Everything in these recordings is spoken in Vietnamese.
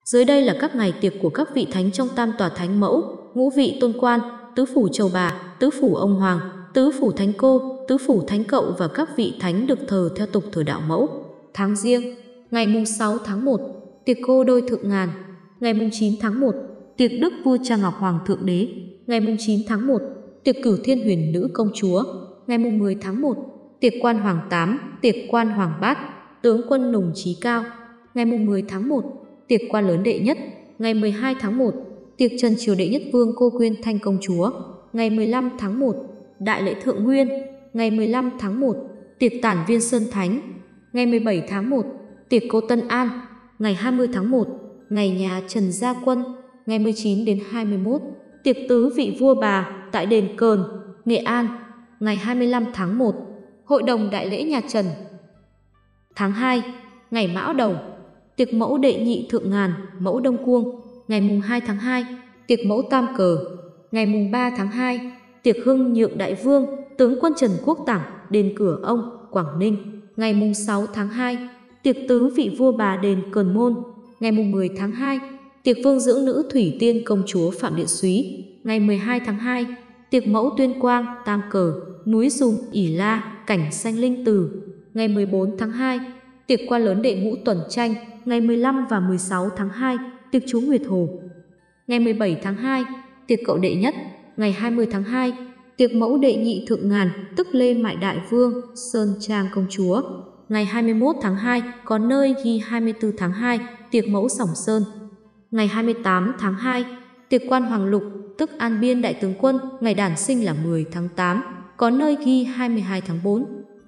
Dưới đây là các ngày tiệc của các vị thánh trong Tam Tòa Thánh Mẫu, ngũ vị tôn quan, tứ phủ Chầu Bà, tứ phủ ông Hoàng, tứ phủ Thánh Cô, tứ phủ Thánh Cậu và các vị thánh được thờ theo tục thờ đạo mẫu. Tháng Giêng, ngày mùng 6 tháng 1, tiệc cô đôi thượng ngàn. Ngày mùng 9 tháng 1, tiệc Đức Vua Cha Ngọc Hoàng Thượng Đế. Ngày mùng 9 tháng 1, tiệc Cửu Thiên Huyền Nữ Công Chúa. Ngày mùng 10 tháng 1, tiệc Quan Hoàng Tám, tiệc Quan Hoàng Bát, tướng quân Nùng Chí Cao. Ngày mùng 10 tháng 1, tiệc Quan Lớn Đệ Nhất. Ngày 12 tháng 1, tiệc Trần Triều Đệ Nhất Vương Cô Quyên Thanh Công Chúa. Ngày 15 tháng 1, đại lễ Thượng Nguyên. Ngày 15 tháng 1, tiệc Tản Viên Sơn Thánh. Ngày 17 tháng 1, tiệc Cô Tân An. Ngày 20 tháng 1, ngày nhà Trần Gia Quân. Ngày 19 đến 21, tiệc Tứ Vị Vua Bà tại đền Cờn, Nghệ An. Ngày 25 tháng 1, hội đồng đại lễ nhà Trần. Tháng 2, ngày Mão Đầu, tiệc Mẫu Đệ Nhị Thượng Ngàn, Mẫu Đông Cuông. Ngày mùng 2 tháng 2, tiệc Mẫu Tam Cờ. Ngày mùng 3 tháng 2, tiệc Hưng Nhượng Đại Vương, tướng quân Trần Quốc Tảng, đền Cửa Ông, Quảng Ninh. Ngày mùng 6 tháng 2, tiệc Tứ Vị Vua Bà đền Cờn Môn. Ngày mùng 10 tháng 2, tiệc Vương Dưỡng Nữ Thủy Tiên Công Chúa Phạm Điện Súy. Ngày 12 tháng 2, tiệc Mẫu Tuyên Quang, Tam Cờ, núi Dùm, Ỷ La, cảnh Sanh Linh Từ. Ngày 14 tháng 2, tiệc Quan Lớn Đệ Ngũ Tuần Tranh. Ngày 15 và 16 tháng 2, tiệc Chú Nguyệt Hồ. Ngày 17 tháng 2, tiệc Cậu Đệ Nhất. Ngày 20 tháng 2, tiệc Mẫu Đệ Nhị Thượng Ngàn, tức Lê Mại Đại Vương, Sơn Trang Công Chúa. Ngày 21 tháng 2, có nơi ghi 24 tháng 2, tiệc Mẫu Sỏng Sơn. Ngày 28 tháng 2, tiệc Quan Hoàng Lục, tức An Biên Đại Tướng Quân, ngày đản sinh là 10 tháng 8, có nơi ghi 22 tháng 4.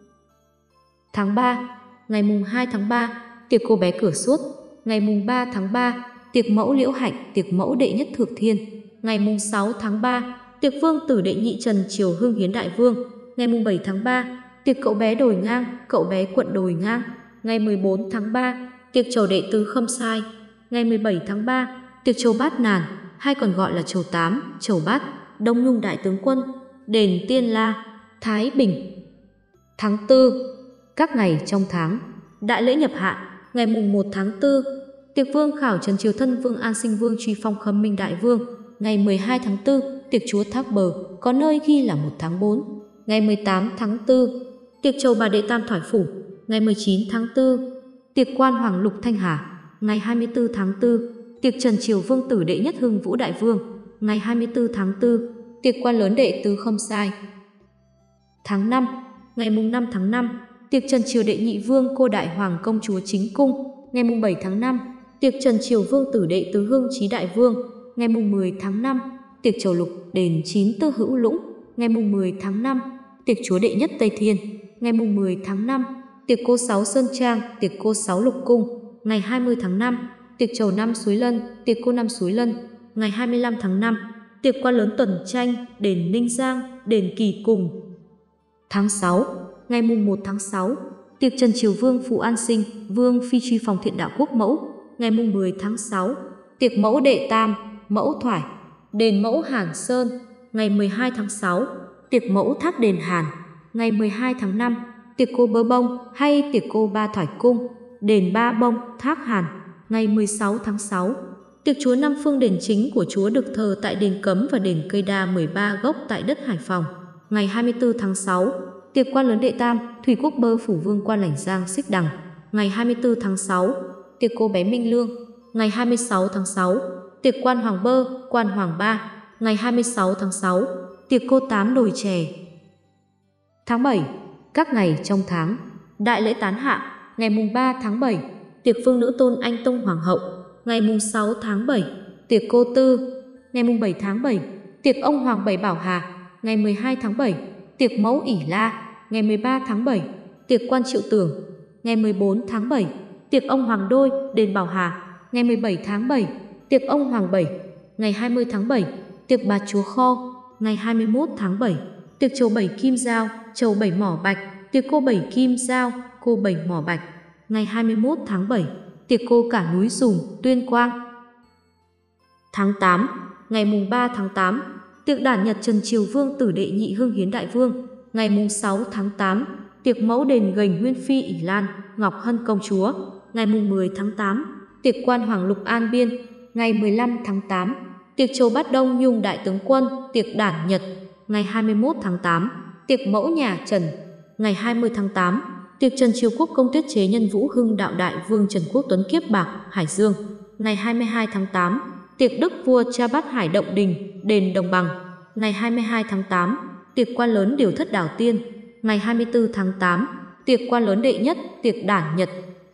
Tháng 3, ngày mùng 2 tháng 3, tiệc Cô Bé Cửa Suốt. Ngày mùng 3 tháng 3, tiệc Mẫu Liễu Hạnh, tiệc Mẫu Đệ Nhất Thượng Thiên. Ngày mùng 6 tháng 3, tiệc Vương Tử Đệ Nhị Trần Triều Hưng Hiến Đại Vương. Ngày mùng 7 tháng 3, tiệc Cậu Bé Đồi Ngang, Cậu Bé Quận Đồi Ngang. Ngày 14 tháng 3, tiệc Trầu Đệ Tứ Khâm Sai. Ngày 17 tháng 3, tiệc Trầu Bát Nàn, hay còn gọi là Trầu Tám, Trầu Bát, Đông Nhung Đại Tướng Quân, đền Tiên La, Thái Bình. Tháng 4, các ngày trong tháng. Đại lễ nhập hạ, ngày mùng 1 tháng 4, tiệc Vương Khảo Trần Triều Thân Vương An Sinh Vương Truy Phong Khâm Minh Đại Vương. Ngày 12 tháng 4, tiệc Chúa Thác Bờ, có nơi ghi là 1 tháng 4. Ngày 18 tháng 4, tiệc Chầu Bà Đệ Tam Thoại Phủ. Ngày 19 tháng 4, tiệc Quan Hoàng Lục Thanh Hà. Ngày 24 tháng 4, tiệc Trần Triều Vương Tử Đệ Nhất Hưng Vũ Đại Vương. Ngày 24 tháng 4, tiệc Quan Lớn Đệ Tứ Khâm Sai. Tháng 5, ngày mùng 5 tháng 5, tiệc Trần Triều Đệ Nhị Vương Cô Đại Hoàng Công Chúa Chính Cung. Ngày mùng 7 tháng 5, tiệc Trần Triều Vương Tử Đệ Tứ Hưng Chí Đại Vương. Ngày mùng 10 tháng 5, tiệc Chầu Lục đền Chín Tư Hữu Lũng. Ngày mùng 10 tháng 5, tiệc Chúa Đệ Nhất Tây Thiên. Ngày mùng 10 tháng 5, tiệc Cô Sáu Sơn Trang, tiệc Cô Sáu Lục Cung. Ngày 20 tháng 5, tiệc Chầu Năm Suối Lân, tiệc Cô Năm Suối Lân. Ngày 25 tháng 5, tiệc Quan Lớn Tuần Tranh, đền Ninh Giang, đền Kỳ Cùng. Tháng 6, ngày mùng 1 tháng 6, tiệc Trần Triều Vương Phú An Sinh, Vương Phi Truy Phòng Thiện Đạo Quốc Mẫu. Ngày mùng 10 tháng 6, tiệc Mẫu Đệ Tam, Mẫu Thoải, đền Mẫu Hàn Sơn. Ngày 12 tháng 6, tiệc Mẫu Thác đền Hàn. Ngày 12 tháng 5, tiệc Cô Bơ Bông hay tiệc Cô Ba Thoải Cung, đền Ba Bông, Thác Hàn. Ngày 16 tháng 6, tiệc Chúa Năm Phương đền chính của Chúa được thờ tại đền Cấm và đền Cây Đa 13 gốc tại đất Hải Phòng. Ngày 24 tháng 6, tiệc Quan Lớn Đệ Tam, Thủy Quốc Bơ Phủ Vương Quan Lãnh Giang Xích Đằng. Ngày 24 tháng 6, tiệc Cô Bé Minh Lương. Ngày 26 tháng 6, tiệc Quan Hoàng Bơ, Quan Hoàng Ba. Ngày 26 tháng 6, tiệc Cô Tám Đồi Chè. Tháng 7, các ngày trong tháng. Đại lễ Tán Hạ, ngày mùng 3 tháng 7, tiệc Phương Nữ Tôn Anh Tông Hoàng hậu. Ngày mùng 6 tháng 7, tiệc Cô Tư. Ngày mùng 7 tháng 7, tiệc ông Hoàng Bảy Bảo Hà. Ngày 12 tháng 7, tiệc Mẫu Ỷ La. Ngày 13 tháng 7, tiệc Quan Triệu Tưởng. Ngày 14 tháng 7, tiệc ông Hoàng Đôi, đền Bảo Hà. Ngày 17 tháng 7, tiệc ông Hoàng Bảy. Ngày 20 tháng 7, tiệc Bà Chúa Kho. Ngày 21 tháng 7, tiệc Chầu Bảy Kim Giao, Chầu Bảy Mỏ Bạch, tiệc Cô Bảy Kim Giao, Cô Bảy Mỏ Bạch. Ngày 21 tháng 7, tiệc Cô Cả Núi Dùm, Tuyên Quang. Tháng 8, ngày mùng 3 tháng 8, tiệc đản nhật Trần Triều Vương Tử Đệ Nhị Hưng Hiến Đại Vương. Ngày mùng 6 tháng 8, tiệc Mẫu đền Gành Nguyên Phi Ỷ Lan, Ngọc Hân Công Chúa. Ngày mùng 10 tháng 8, tiệc quan Hoàng Lục An Biên, ngày 15 tháng 8, tiệc Châu Bát Đông Nhung Đại Tướng Quân, tiệc Đản Nhật, ngày 21 tháng 8, tiệc Mẫu Nhà Trần, ngày 20 tháng 8, tiệc Trần Triều Quốc Công tiết chế Nhân Vũ Hưng Đạo Đại Vương Trần Quốc Tuấn Kiếp Bạc, Hải Dương, ngày 22 tháng 8, tiệc Đức Vua Cha Bát Hải Động Đình, Đền Đồng Bằng, ngày 22 tháng 8, tiệc quan lớn Điều Thất Đảo Tiên, ngày 24 tháng 8, tiệc quan lớn đệ nhất, tiệc Đản Nhật.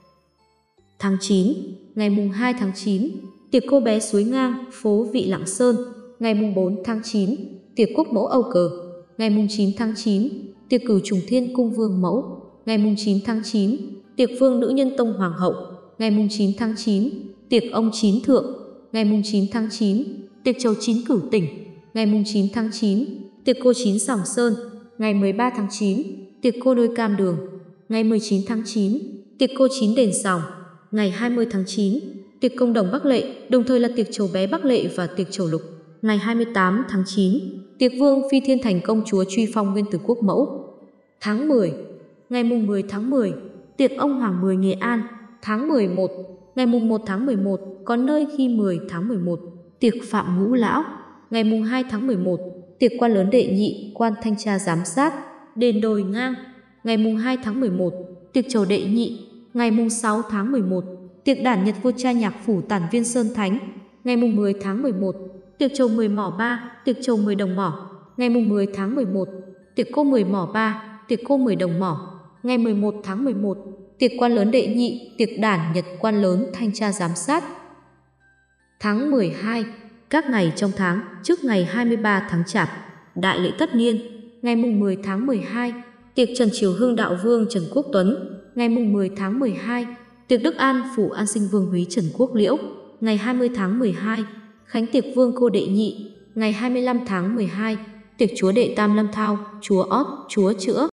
Tháng 9, ngày mùng 2 tháng 9, tiệc Cô Bé Suối Ngang, phố Vị Lặng Sơn, ngày mùng 4 tháng 9, tiệc Quốc Mẫu Âu Cờ, ngày mùng 9 tháng 9, tiệc Cửu Trùng Thiên Cung Vương Mẫu, ngày mùng 9 tháng 9, tiệc Vương Nữ Nhân Tông Hoàng Hậu, ngày mùng 9 tháng 9, tiệc Ông Chín Thượng, ngày mùng 9 tháng 9, tiệc Chầu Chín Cửu Tỉnh, ngày mùng 9 tháng 9, tiệc Cô Chín Sòng Sơn, ngày 13 tháng 9, tiệc Cô Đôi Cam Đường, ngày 19 tháng 9, tiệc Cô Chín Đền Sòng, ngày 20 tháng 9, tiệc Công Đồng Bắc Lệ, đồng thời là tiệc Chầu Bé Bắc Lệ và tiệc Chầu Lục, ngày 28 tháng 9, tiệc Vương Phi Thiên Thành Công Chúa Truy Phong Nguyên Tử Quốc Mẫu. Tháng 10, ngày mùng 10 tháng 10, tiệc Ông Hoàng 10 Nghệ An. Tháng 11, ngày mùng 1 tháng 11, có nơi khi 10 tháng 11, tiệc Phạm Ngũ Lão. Ngày mùng 2 tháng 11, tiệc quan lớn đệ nhị, quan thanh tra giám sát, đền Đồi Ngang. Ngày mùng 2 tháng 11, tiệc Chầu đệ nhị. Ngày mùng 6 tháng 11, tiệc Đản Nhật Vua Cha Nhạc Phủ Tản Viên Sơn Thánh. Ngày mùng 10 tháng 11, tiệc Chầu 10 Mỏ Ba, tiệc Chầu 10 Đồng Mỏ. Ngày mùng 10 tháng 11, tiệc Cô 10 Mỏ Ba, tiệc Cô 10 Đồng Mỏ. Ngày 11 tháng 11, tiệc quan lớn đệ nhị, tiệc Đản Nhật quan lớn thanh tra giám sát. Tháng 12, các ngày trong tháng trước ngày 23 tháng Chạp, đại lễ tất niên. Ngày mùng 10 tháng 12, tiệc Trần Triều Hưng Đạo Vương Trần Quốc Tuấn. Ngày mùng 10 tháng 12, tiệc Đức An Phủ An Sinh Vương Húy Trần Quốc Liễu. Ngày 20 tháng 12, khánh tiệc Vương Cô đệ nhị. Ngày 25 tháng 12, tiệc Chúa Đệ Tam Lâm Thao, Chúa Ót, Chúa Chữa.